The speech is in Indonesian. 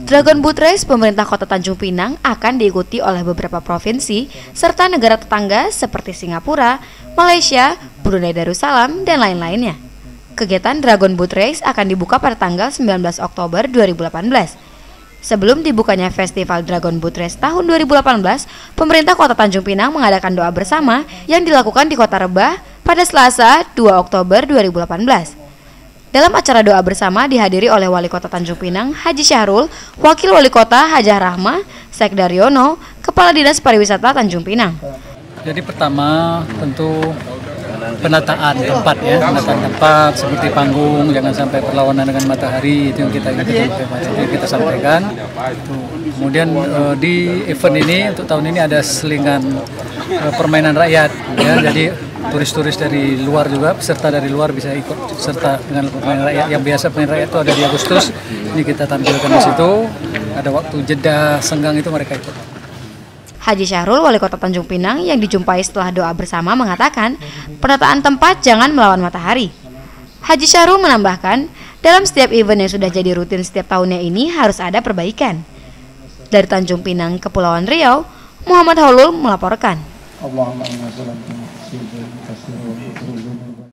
Dragon Boat Race pemerintah Kota Tanjung Pinang akan diikuti oleh beberapa provinsi serta negara tetangga seperti Singapura, Malaysia, Brunei Darussalam, dan lain-lainnya. Kegiatan Dragon Boat Race akan dibuka pada tanggal 19 Oktober 2018. Sebelum dibukanya Festival Dragon Boat Race tahun 2018, pemerintah Kota Tanjung Pinang mengadakan doa bersama yang dilakukan di Kota Rebah pada Selasa 2 Oktober 2018. Dalam acara doa bersama dihadiri oleh Wali Kota Tanjung Pinang, Haji Syahrul, Wakil Wali Kota Hajah Rahma, Sekdaryono, Kepala Dinas Pariwisata Tanjung Pinang. Jadi pertama tentu penataan tempat ya, penataan tempat seperti panggung, jangan sampai berlawanan dengan matahari, itu yang kita sampaikan. Kemudian di event ini untuk tahun ini ada selingan permainan rakyat ya, jadi turis-turis dari luar juga, peserta dari luar bisa ikut serta dengan permainan rakyat yang biasa permainan rakyat itu ada di Agustus. Ini kita tampilkan di situ. Ada waktu jeda senggang itu mereka ikut. Haji Syahrul, Wali Kota Tanjung Pinang yang dijumpai setelah doa bersama mengatakan penataan tempat jangan melawan matahari. Haji Syahrul menambahkan, dalam setiap event yang sudah jadi rutin setiap tahunnya ini harus ada perbaikan. Dari Tanjung Pinang, Kepulauan Riau, Muhammad Haulul melaporkan. Allahumma